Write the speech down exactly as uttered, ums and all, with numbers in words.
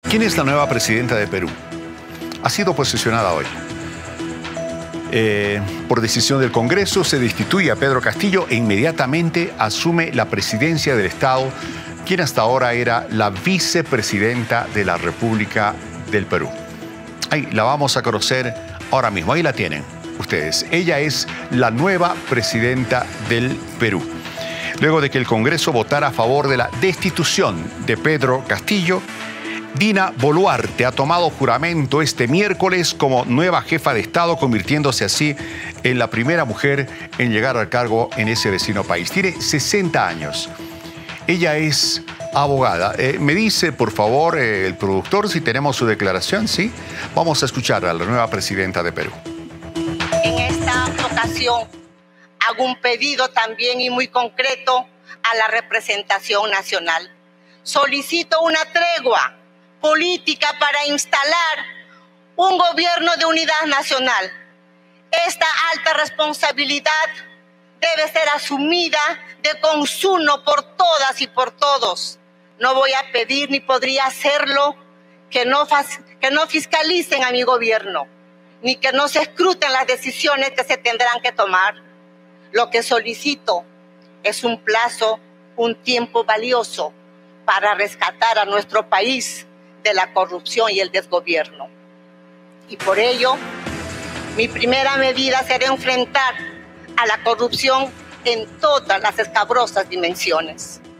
¿Quién es la nueva presidenta de Perú? Ha sido posesionada hoy. Eh, por decisión del Congreso se destituye a Pedro Castillo e inmediatamente asume la presidencia del Estado, quien hasta ahora era la vicepresidenta de la República del Perú. Ahí la vamos a conocer ahora mismo, ahí la tienen ustedes. Ella es la nueva presidenta del Perú. Luego de que el Congreso votara a favor de la destitución de Pedro Castillo, Dina Boluarte ha tomado juramento este miércoles como nueva jefa de Estado, convirtiéndose así en la primera mujer en llegar al cargo en ese vecino país. Tiene sesenta años. Ella es abogada. Eh, me dice, por favor, eh, el productor, si tenemos su declaración, ¿sí? Vamos a escuchar a la nueva presidenta de Perú. En esta ocasión hago un pedido también y muy concreto a la representación nacional. Solicito una tregua política para instalar un gobierno de unidad nacional. Esta alta responsabilidad debe ser asumida de consuno por todas y por todos. No voy a pedir ni podría hacerlo que no, que no fiscalicen a mi gobierno, ni que no se escruten las decisiones que se tendrán que tomar. Lo que solicito es un plazo, un tiempo valioso para rescatar a nuestro país de la corrupción y el desgobierno. Y por ello, mi primera medida será enfrentar a la corrupción en todas las escabrosas dimensiones.